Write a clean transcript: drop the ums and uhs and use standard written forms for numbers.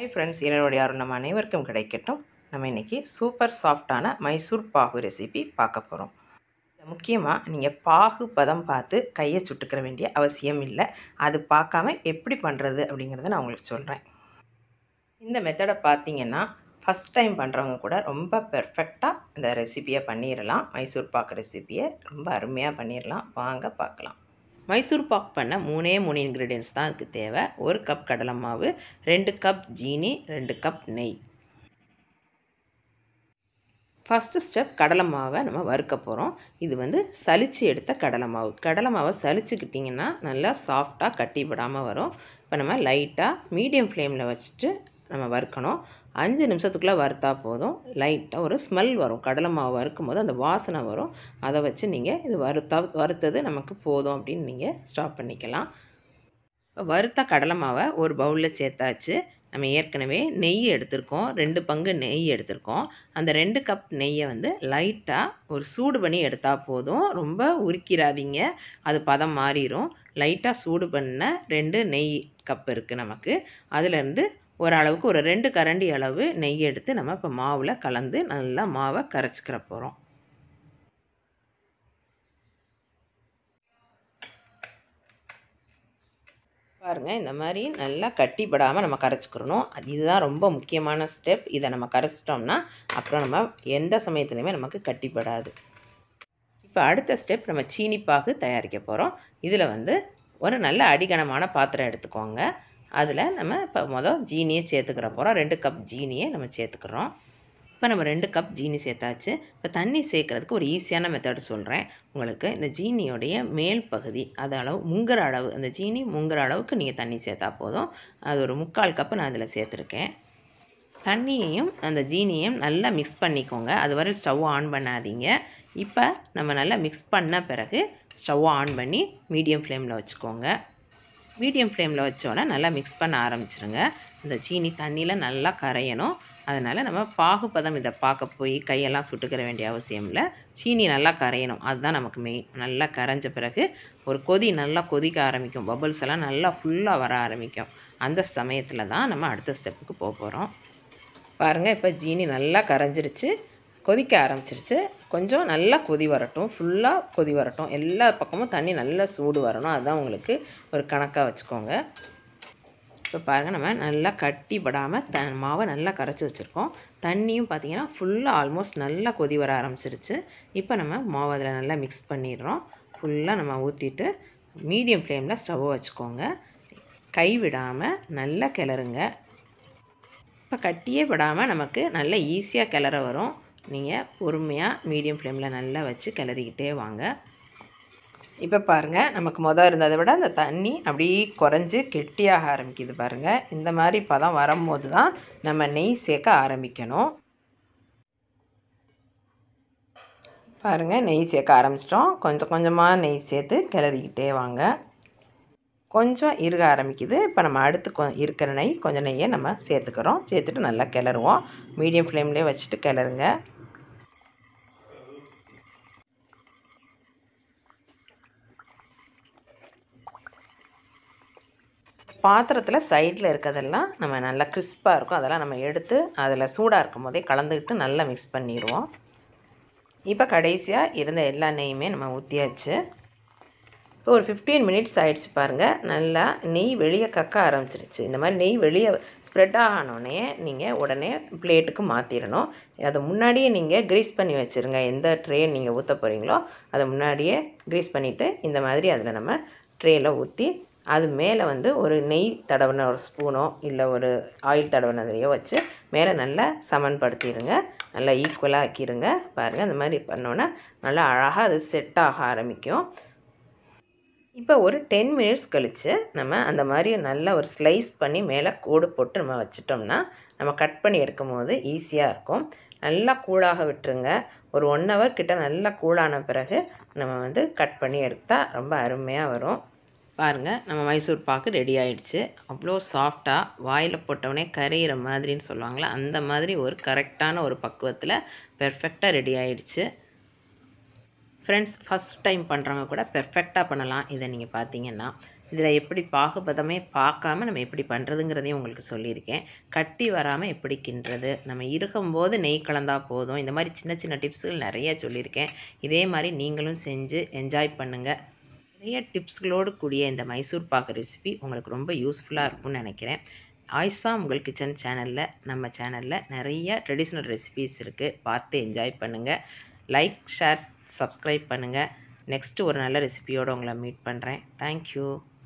Hi friends, என்னுடைய அருள் நம்ம அனைவருக்கும் கிடைக்கட்டும். நம்ம இன்றைக்கி சூப்பர் சாஃப்டான மைசூர் பாகு ரெசிபி பார்க்க போகிறோம். முக்கியமாக நீங்கள் பாகு பதம் பார்த்து கையை சுட்டுக்கிற வேண்டிய அவசியம் இல்லை. அது பார்க்காம எப்படி பண்ணுறது அப்படிங்கிறத நான் உங்களுக்கு சொல்கிறேன். இந்த மெத்தடை பார்த்தீங்கன்னா ஃபஸ்ட் டைம் பண்ணுறவங்க கூட ரொம்ப பெர்ஃபெக்டாக இந்த ரெசிபியை பண்ணிடலாம். மைசூர் பாக்கு ரெசிபியை ரொம்ப அருமையாக பண்ணிடலாம். வாங்க பார்க்கலாம். மைசூர் பாக் பண்ண 3 இன்க்ரீடியன்ட்ஸ் தான் அதுக்கு தேவை. 1 கப் கடலை மாவு, 2 கப் ஜீனி, 2 கப் நெய். ஃபஸ்ட்டு ஸ்டெப், கடலை மாவை நம்ம வறுக்க போகிறோம். இது சலிச்சு எடுத்த கடலை மாவு. கடலை மாவை சலிச்சுக்கிட்டிங்கன்னா நல்லா சாஃப்டாக கட்டிப்படாமல் வரும். இப்போ நம்ம லைட்டாக மீடியம் ஃப்ளேமில் வச்சுட்டு நம்ம வறுக்கணும். 5 நிமிஷத்துக்குள்ளே வறுத்தா போதும். லைட்டாக ஒரு ஸ்மெல் வரும். கடலை மாவு வறுக்கும் போது அந்த வாசனை வரும். அதை வச்சு நீங்கள் இது வறுத்தது நமக்கு போதும் அப்படின்னு நீங்கள் ஸ்டாப் பண்ணிக்கலாம். இப்போ வறுத்த கடலை மாவை ஒரு பவுலில் சேர்த்தாச்சு. நம்ம ஏற்கனவே நெய் எடுத்திருக்கோம். 2 பங்கு நெய் எடுத்திருக்கோம். அந்த 2 கப் நெய்யை லைட்டாக ஒரு சூடு பண்ணி எடுத்தால் போதும். ரொம்ப உருக்கிடாதீங்க, அது பதம் மாறிடும். லைட்டாக சூடு பண்ண 2 நெய் கப் இருக்குது நமக்கு. அதுலேருந்து ஓரளவுக்கு ஒரு 2 கரண்டி அளவு நெய் எடுத்து நம்ம இப்போ மாவில் கலந்து நல்லா மாவை கரைச்சிக்கிற போகிறோம். பாருங்கள், இந்த மாதிரி நல்லா கட்டிப்படாமல் நம்ம கரைச்சிக்கிறணும். இதுதான் ரொம்ப முக்கியமான ஸ்டெப். இதை நம்ம கரைச்சிட்டோம்னா அப்புறம் நம்ம எந்த சமயத்துலையுமே நமக்கு கட்டிப்படாது. இப்போ அடுத்த ஸ்டெப், நம்ம சீனி பாகு தயாரிக்க போகிறோம். இதில் ஒரு நல்ல அடிகனமான பாத்திரம் எடுத்துக்கோங்க. அதில் நம்ம இப்போ ஜீனியை சேர்த்துக்கிற போகிறோம். 2 கப் ஜீனியை நம்ம சேர்த்துக்கிறோம். இப்போ நம்ம 2 கப் ஜீனி சேர்த்தாச்சு. இப்போ தண்ணி சேர்க்குறதுக்கு ஒரு ஈஸியான மெத்தட் சொல்கிறேன் உங்களுக்கு. இந்த ஜீனியோடைய மேல் பகுதி, அது அளவு முங்குற அளவு, அந்த ஜீனி முங்குற அளவுக்கு நீங்கள் தண்ணி சேர்த்தா போதும். அது ஒரு 3/4 கப்பு நான் அதில் சேர்த்துருக்கேன். தண்ணியையும் அந்த ஜீனியையும் நல்லா மிக்ஸ் பண்ணிக்கோங்க. அது வரை ஸ்டவ் ஆன் பண்ணாதீங்க. இப்போ நம்ம நல்லா மிக்ஸ் பண்ண பிறகு ஸ்டவ் ஆன் பண்ணி மீடியம் ஃப்ளேமில் வச்சுக்கோங்க. மீடியம் ஃப்ளேமில் வச்சோன்னே நல்லா மிக்ஸ் பண்ண ஆரம்பிச்சிருங்க. இந்த சீனி தண்ணியில் நல்லா கரையணும். அதனால் நம்ம பாகுபதம் இதை பார்க்க போய் கையெல்லாம் சுட்டுக்கிற வேண்டிய அவசியம் இல்லை. சீனி நல்லா கரையணும், அதுதான் நமக்கு மெயின். நல்லா கரைஞ்ச பிறகு ஒரு கொதி நல்லா கொதிக்க ஆரம்பிக்கும். பபிள்ஸ் எல்லாம் நல்லா ஃபுல்லாக வர ஆரம்பிக்கும். அந்த சமயத்தில் தான் நம்ம அடுத்த ஸ்டெப்புக்கு போக போகிறோம். பாருங்கள், இப்போ ஜீனி நல்லா கரைஞ்சிருச்சு, கொதிக்க ஆரம்பிச்சிருச்சு. கொஞ்சம் நல்லா கொதி வரட்டும், ஃபுல்லாக கொதி வரட்டும். எல்லா பக்கமும் தண்ணி நல்லா சூடு வரணும். அதுதான் உங்களுக்கு ஒரு கணக்காக வச்சுக்கோங்க. இப்போ பாருங்கள், நம்ம நல்லா கட்டிப்படாமல் மாவை நல்லா கரைச்சி வச்சுருக்கோம். தண்ணியும் பார்த்திங்கன்னா ஃபுல்லாக ஆல்மோஸ்ட் நல்லா கொதி வர ஆரம்பிச்சிருச்சு. இப்போ நம்ம மாவு அதில் நல்லா மிக்ஸ் பண்ணிடுறோம். ஃபுல்லாக நம்ம ஊற்றிட்டு மீடியம் ஃப்ளேமில் ஸ்டவ்வை வச்சுக்கோங்க. கை விடாமல் நல்லா கிளறுங்க. இப்போ கட்டியே விடாமல் நமக்கு நல்லா ஈஸியாக கிளற வரும். நீங்கள் பொறுமையாக மீடியம் ஃப்ளேமில் நல்லா வச்சு கிளறிக்கிட்டே வாங்க. இப்போ பாருங்கள், நமக்கு இருந்ததை விட அந்த தண்ணி அப்படியே குறைஞ்சி கெட்டியாக ஆரம்பிக்குது. பாருங்கள், இந்த மாதிரி பதம் வரும்போது தான் நம்ம நெய் சேர்க்க ஆரம்பிக்கணும். பாருங்கள், நெய் சேர்க்க ஆரம்பிச்சிட்டோம். கொஞ்சம் கொஞ்சமாக நெய் சேர்த்து கிளறிக்கிட்டே வாங்க. கொஞ்சம் இருக ஆரம்பிக்குது. இப்போ நம்ம அடுத்து இருக்கிற கொஞ்சம் நெய்யை நம்ம சேர்த்துக்கிறோம். சேர்த்துட்டு நல்லா கிளறுவோம். மீடியம் ஃப்ளேம்லேயே வச்சுட்டு கிளறுங்க. பாத்திரத்தில் சைடில் இருக்கிறதெல்லாம் நம்ம நல்லா கிறிஸ்பாக இருக்கும். அதெல்லாம் நம்ம எடுத்து அதில் சூடாக இருக்கும் போதே கலந்துக்கிட்டு நல்லா மிக்ஸ் பண்ணிடுவோம். இப்போ கடைசியாக இருந்த எல்லா நெய்யுமே நம்ம ஊற்றியாச்சு. இப்போ ஒரு 15 மினிட்ஸ் ஆகிடுச்சு. பாருங்கள், நல்லா நெய் வெளியே கக்க ஆரம்பிச்சிருச்சு. இந்த மாதிரி நெய் வெளியே ஸ்ப்ரெட் ஆனோடனே நீங்கள் உடனே பிளேட்டுக்கு மாற்றிடணும். அதை முன்னாடியே நீங்கள் க்ரீஸ் பண்ணி வச்சுருங்க. எந்த ட்ரே நீங்கள் ஊற்ற போகிறீங்களோ அதை முன்னாடியே க்ரீஸ் பண்ணிவிட்டு இந்த மாதிரி அதில் நம்ம ட்ரேயில் ஊற்றி அது மேலே ஒரு நெய் தடவின ஒரு ஸ்பூனோ இல்லை ஒரு ஆயில் தடவினதையோ வச்சு மேலே நல்லா சமன்படுத்திடுங்க. நல்லா ஈக்குவலாக ஆக்கிடுங்க. பாருங்கள், அந்த மாதிரி பண்ணோன்னா நல்லா அழகாக அது செட் ஆக ஆரம்பிக்கும். இப்போ ஒரு 10 மினிட்ஸ் கழித்து நம்ம அந்த மாதிரி நல்லா ஒரு ஸ்லைஸ் பண்ணி மேலே கோடு போட்டு நம்ம வச்சிட்டோம்னா நம்ம கட் பண்ணி எடுக்கும் போது ஈஸியாக இருக்கும். நல்லா கூலாக விட்டுருங்க. ஒரு 1 ஹவர் கிட்ட நல்லா கூலான பிறகு நம்ம கட் பண்ணி எடுத்தால் ரொம்ப அருமையாக வரும். பாருங்கள், நம்ம மைசூர் பாக்கு ரெடி ஆகிடுச்சு. அவ்வளோ சாஃப்டாக வாயில் போட்டவுடனே கரையிற மாதிரின்னு சொல்லுவாங்களே, அந்த மாதிரி ஒரு கரெக்டான ஒரு பக்குவத்தில் பெர்ஃபெக்டாக ரெடி ஆகிடுச்சு. ஃப்ரெண்ட்ஸ், ஃபஸ்ட் டைம் பண்ணுறவங்க கூட பெர்ஃபெக்டாக பண்ணலாம். இதை நீங்கள் பார்த்தீங்கன்னா இதில் எப்படி பாகுபதமே பார்க்காம நம்ம எப்படி பண்ணுறதுங்கிறதையும் உங்களுக்கு சொல்லியிருக்கேன். கட்டி வராமல் எப்படி கிண்டுறது, நம்ம இருக்கும்போது நெய் கலந்தா போதும். இந்த மாதிரி சின்ன சின்ன டிப்ஸுகள் நிறைய சொல்லியிருக்கேன். இதே மாதிரி நீங்களும் செஞ்சு என்ஜாய் பண்ணுங்கள். நிறைய டிப்ஸ்களோடு கூடிய இந்த மைசூர் பாக்கு ரெசிபி உங்களுக்கு ரொம்ப யூஸ்ஃபுல்லாக இருக்கும்னு நினைக்கிறேன். ஆயிஷா உங்கள் கிச்சன் சேனலில், நம்ம சேனலில் நிறைய ட்ரெடிஷ்னல் ரெசிபீஸ் இருக்குது. பார்த்து என்ஜாய் பண்ணுங்கள். லைக், ஷேர், சப்ஸ்கிரைப் பண்ணுங்கள். நெக்ஸ்ட்டு ஒரு நல்ல ரெசிபியோடு உங்களை மீட் பண்ணுறேன். தேங்க்யூ.